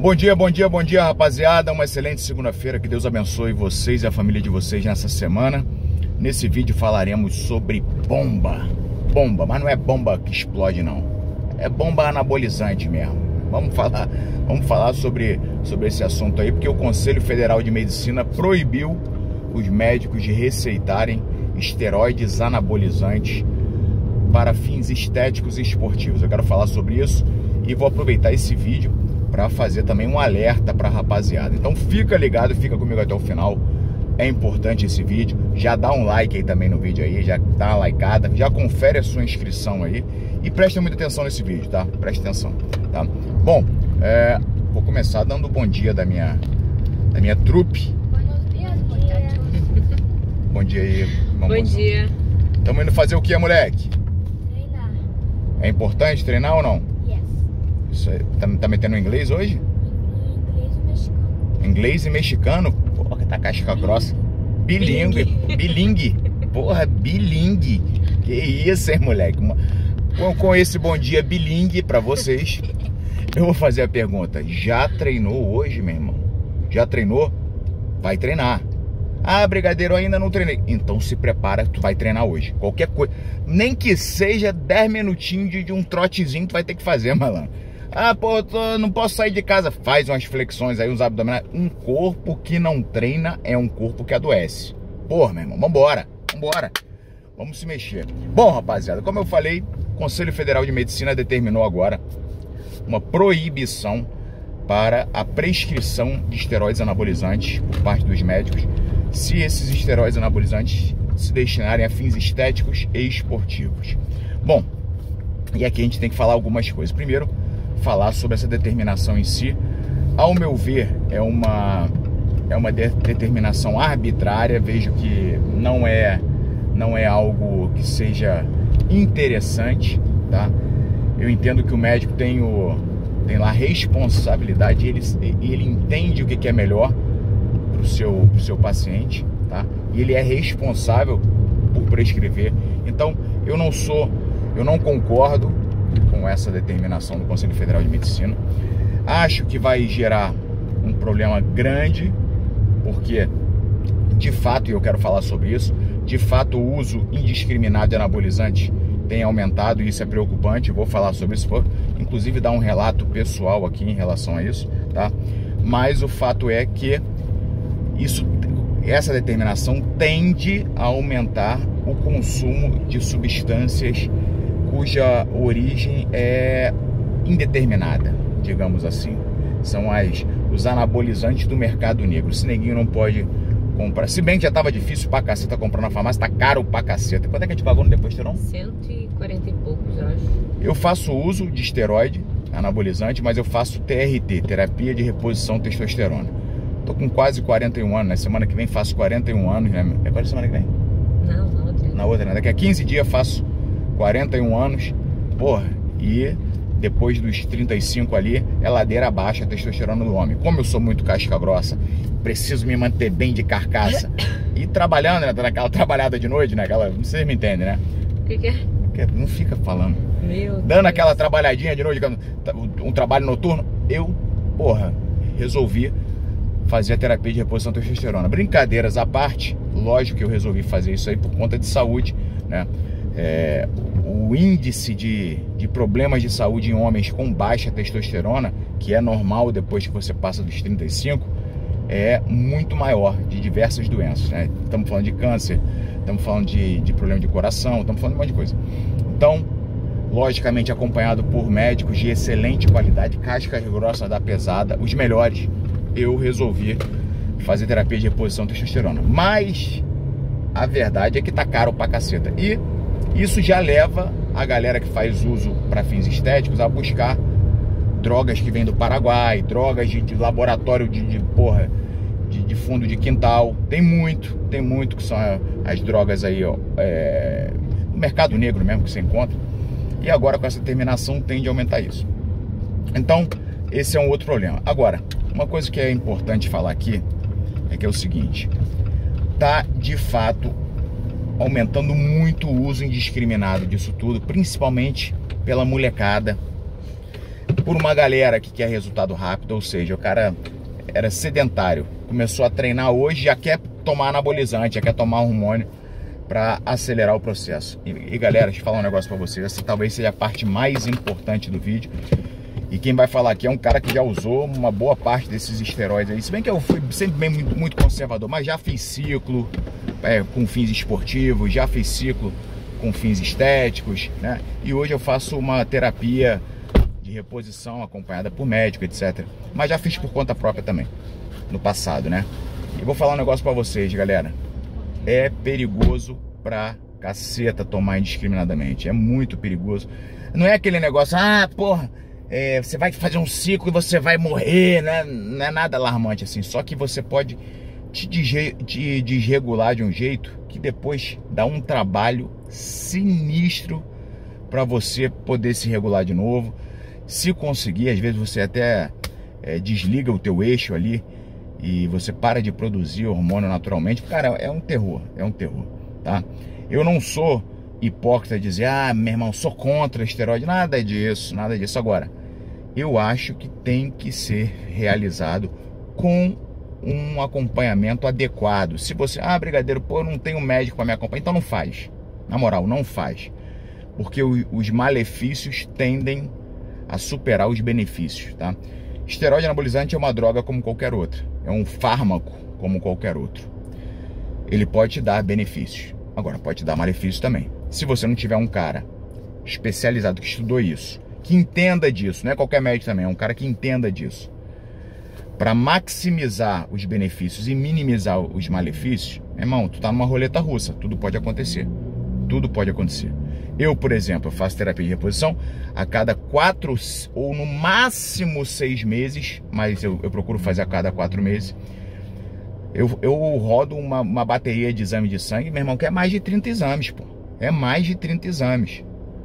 Bom dia, rapaziada. Uma excelente segunda-feira. Que Deus abençoe vocês e a família de vocês nessa semana. Nesse vídeo falaremos sobre bomba. Bomba, mas não é bomba que explode, não. É bomba anabolizante mesmo. Vamos falar sobre esse assunto aí, porque o Conselho Federal de Medicina proibiu os médicos de receitarem esteroides anabolizantes para fins estéticos e esportivos. Eu quero falar sobre isso e vou aproveitar esse vídeo para fazer também um alerta para a rapaziada. Então fica ligado, fica comigo até o final. É importante esse vídeo. Já dá um like aí também no vídeo aí, já dá uma likeada, já confere a sua inscrição aí e presta muita atenção nesse vídeo, tá? Presta atenção, tá? Bom, vou começar dando bom dia da minha trupe. Bom dia aí, mamãe. Bom dia. Estamos indo fazer o que, moleque? Treinar. É importante treinar ou não? Yes. Isso aí, tá metendo inglês hoje? Inglês e mexicano. Inglês e mexicano? Porra, tá casca grossa. Bilingue. Bilingue. Porra, bilingue. Que isso, hein, moleque? Com esse bom dia bilingue pra vocês, eu vou fazer a pergunta. Já treinou hoje, meu irmão? Já treinou? Vai treinar. Ah, brigadeiro, ainda não treinei. Então se prepara, tu vai treinar hoje. Qualquer coisa. Nem que seja 10 minutinhos de um trotezinho, tu vai ter que fazer, malandro. Ah, pô, não posso sair de casa. Faz umas flexões aí, uns abdominais. Um corpo que não treina é um corpo que adoece. Porra, meu irmão, vambora. Vamos se mexer. Bom, rapaziada, como eu falei, o Conselho Federal de Medicina determinou agora uma proibição para a prescrição de esteroides anabolizantes por parte dos médicos, se esses esteroides anabolizantes se destinarem a fins estéticos e esportivos. Bom, e aqui a gente tem que falar algumas coisas. Primeiro, falar sobre essa determinação em si. Ao meu ver, é uma determinação arbitrária. Vejo que não é algo que seja interessante, tá? Eu entendo que o médico tem lá a responsabilidade, ele entende o que é melhor pro seu paciente, tá? E ele é responsável por prescrever. Então, eu não concordo com essa determinação do Conselho Federal de Medicina. Acho que vai gerar um problema grande, porque, de fato, e eu quero falar sobre isso, de fato o uso indiscriminado de anabolizantes tem aumentado e isso é preocupante. Eu vou falar sobre isso, inclusive dar um relato pessoal aqui em relação a isso, tá? Mas o fato é que essa determinação tende a aumentar o consumo de substâncias cuja origem é indeterminada, digamos assim. São os anabolizantes do mercado negro. Esse neguinho não pode comprar. Se bem que já tava difícil pra caceta comprar na farmácia, tá caro pra caceta. Quanto é que a gente pagou no Deposteron? 140 e poucos, eu acho. Eu faço uso de esteroide anabolizante, mas eu faço TRT, terapia de reposição testosterona. Tô com quase 41 anos, na semana que vem faço 41 anos, né? É qual semana que vem? Não, na outra. Na outra, né? Daqui a 15 dias faço 41 anos, porra, e depois dos 35 ali, é ladeira abaixo a testosterona do homem. Como eu sou muito casca grossa, preciso me manter bem de carcaça. E trabalhando, né? Dando aquela trabalhada de noite, né? Vocês me entendem, né? O que é? Não fica falando. Meu Dando Deus. aquela trabalhadinha de noite, um trabalho noturno, eu, porra, resolvi fazer a terapia de reposição de testosterona. Brincadeiras à parte, lógico que eu resolvi fazer isso aí por conta de saúde, né? O índice de problemas de saúde em homens com baixa testosterona, que é normal depois que você passa dos 35, é muito maior, de diversas doenças, né? Estamos falando de câncer, estamos falando de problema de coração, estamos falando de um monte de coisa. Então, logicamente acompanhado por médicos de excelente qualidade, casca grossa da pesada, os melhores, eu resolvi fazer terapia de reposição de testosterona. Mas a verdade é que tá caro pra caceta. E isso já leva a galera que faz uso para fins estéticos a buscar drogas que vêm do Paraguai, drogas de laboratório de fundo de quintal. Tem muito que são as drogas aí, ó, no mercado negro mesmo que você encontra. E agora com essa determinação tende a aumentar isso. Então, esse é um outro problema. Agora, uma coisa que é importante falar aqui é que é o seguinte: tá de fato aumentando muito o uso indiscriminado disso tudo, principalmente pela molecada. por uma galera que quer resultado rápido, ou seja, o cara era sedentário, começou a treinar hoje, já quer tomar anabolizante, já quer tomar hormônio para acelerar o processo. E galera, deixa eu falar um negócio para vocês, essa talvez seja a parte mais importante do vídeo. E quem vai falar aqui é um cara que já usou uma boa parte desses esteroides aí. Se bem que eu fui sempre muito conservador, mas já fiz ciclo com fins esportivos, já fiz ciclo com fins estéticos, né? E hoje eu faço uma terapia de reposição acompanhada por médico, etc. Mas já fiz por conta própria também, no passado, né? E vou falar um negócio pra vocês, galera. É perigoso pra caceta tomar indiscriminadamente. É muito perigoso. Não é aquele negócio, porra, você vai fazer um ciclo e você vai morrer, né? Não é nada alarmante assim. Só que você pode te desregular de um jeito que depois dá um trabalho sinistro para você poder se regular de novo. Se conseguir, às vezes você até desliga o teu eixo ali e você para de produzir hormônio naturalmente. Cara, é um terror, tá? Eu não sou hipócrita de dizer, meu irmão, sou contra esteroide, nada disso. Agora, eu acho que tem que ser realizado com um acompanhamento adequado. Se você, brigadeiro, pô, eu não tenho médico para me acompanhar, então não faz. Na moral, não faz. Porque os malefícios tendem a superar os benefícios, tá? Esteroide anabolizante é uma droga como qualquer outra. É um fármaco como qualquer outro. Ele pode te dar benefícios. Agora, pode te dar malefícios também. Se você não tiver um cara especializado que estudou isso, que entenda disso, não é qualquer médico também, é um cara que entenda disso, para maximizar os benefícios e minimizar os malefícios, irmão, tu tá numa roleta russa, tudo pode acontecer. Tudo pode acontecer. Eu, por exemplo, eu faço terapia de reposição a cada 4 ou no máximo 6 meses, mas eu procuro fazer a cada 4 meses. Eu rodo uma bateria de exame de sangue, meu irmão, que é mais de 30 exames, pô. É mais de 30 exames.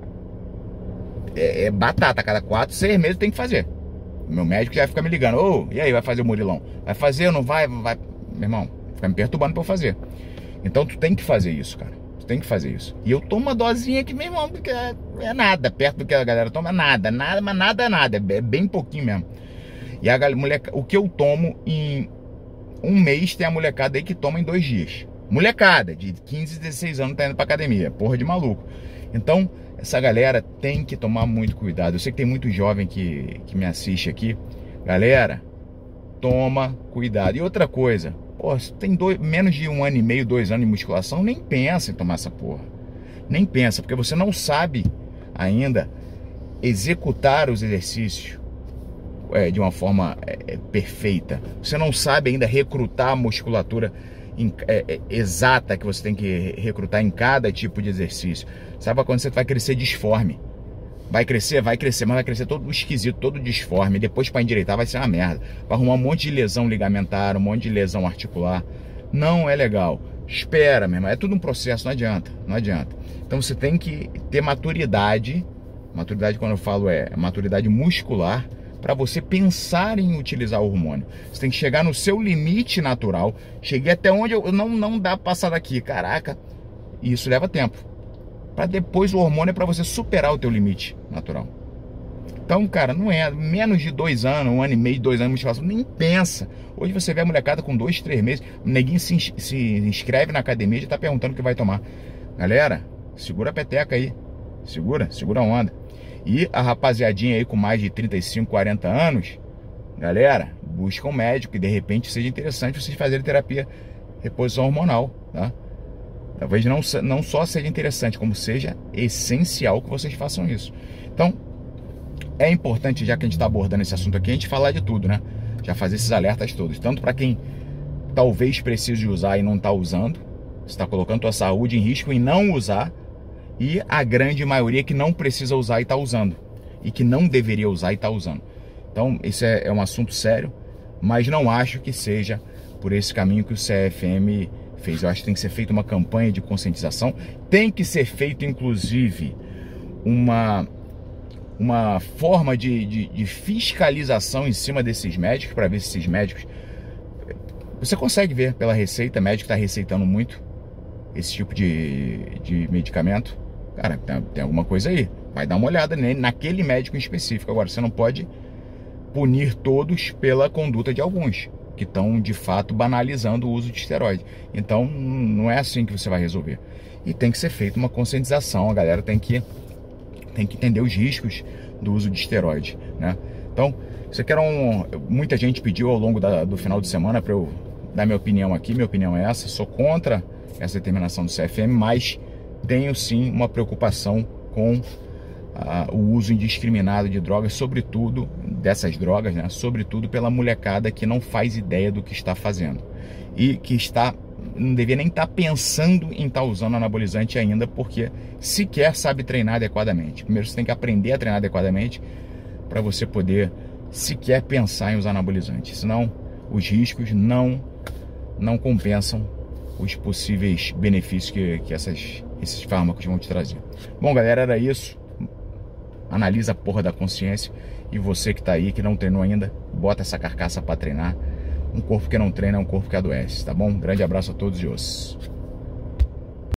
É batata, a cada 4, 6 meses tem que fazer. Meu médico já fica me ligando, e aí, vai fazer o Murilão? Vai fazer ou não vai? Vai? Meu irmão, fica me perturbando pra eu fazer. Então tu tem que fazer isso, cara. Tu tem que fazer isso. E eu tomo uma dosinha aqui, meu irmão, porque é nada. Perto do que a galera toma, nada, mas nada. É bem pouquinho mesmo. E a moleca, o que eu tomo em um mês, tem a molecada aí que toma em 2 dias. Molecada de 15, 16 anos tá indo pra academia. Porra de maluco. Então, essa galera tem que tomar muito cuidado. Eu sei que tem muito jovem que me assiste aqui. Galera, toma cuidado. E outra coisa, pô, se tem menos de 1 ano e meio, 2 anos de musculação, nem pensa em tomar essa porra. Nem pensa, porque você não sabe ainda executar os exercícios de uma forma perfeita. Você não sabe ainda recrutar a musculatura exata que você tem que recrutar em cada tipo de exercício. Sabe quando você vai crescer disforme? Vai crescer, mas vai crescer todo esquisito, todo disforme. Depois para endireitar vai ser uma merda. Vai arrumar um monte de lesão ligamentar, um monte de lesão articular. Não é legal. Espera, meu irmão. É tudo um processo, não adianta. Então você tem que ter maturidade. Maturidade, quando eu falo, maturidade muscular, para você pensar em utilizar o hormônio. Você tem que chegar no seu limite natural. Cheguei até onde eu não dá pra passar daqui. Caraca, e isso leva tempo. Para depois o hormônio é para você superar o teu limite natural. Então, cara, não é menos de 2 anos, 1 ano e meio, 2 anos de musculação, nem pensa. Hoje você vê a molecada com 2, 3 meses, o neguinho se inscreve na academia e já tá perguntando o que vai tomar. Galera, segura a peteca aí. Segura a onda. E a rapaziadinha aí com mais de 35, 40 anos, galera, busca um médico e de repente seja interessante vocês fazerem terapia reposição hormonal, tá? Talvez não só seja interessante, como seja essencial que vocês façam isso. Então, é importante, já que a gente está abordando esse assunto aqui, a gente falar de tudo, né? Já fazer esses alertas todos. Tanto para quem talvez precise usar e não está usando, você está colocando a sua saúde em risco em não usar, e a grande maioria que não precisa usar e está usando, e que não deveria usar e está usando. Então, isso é um assunto sério, mas não acho que seja por esse caminho que o CFM fez. Eu acho que tem que ser feita uma campanha de conscientização, tem que ser feito, inclusive, uma forma de fiscalização em cima desses médicos, para ver se esses médicos... Você consegue ver pela receita, médico está receitando muito esse tipo de medicamento. Cara, tem alguma coisa aí. vai dar uma olhada naquele médico em específico. Agora, você não pode punir todos pela conduta de alguns, que estão, de fato, banalizando o uso de esteroide. Então, não é assim que você vai resolver. E tem que ser feita uma conscientização, a galera tem que entender os riscos do uso de esteroide, né? Então, isso aqui era muita gente pediu ao longo do final de semana para eu dar minha opinião aqui. Minha opinião é essa, sou contra essa determinação do CFM, mas tenho sim uma preocupação com o uso indiscriminado de drogas, sobretudo dessas drogas, né? Sobretudo pela molecada que não faz ideia do que está fazendo e que não devia nem estar pensando em estar usando anabolizante ainda, porque sequer sabe treinar adequadamente. Primeiro você tem que aprender a treinar adequadamente para você poder sequer pensar em usar anabolizante, senão os riscos não compensam os possíveis benefícios que esses fármacos vão te trazer. Bom, galera, era isso. Analisa a porra da consciência. E você que tá aí, que não treinou ainda, bota essa carcaça para treinar. Um corpo que não treina é um corpo que adoece, tá bom? Um grande abraço a todos e os.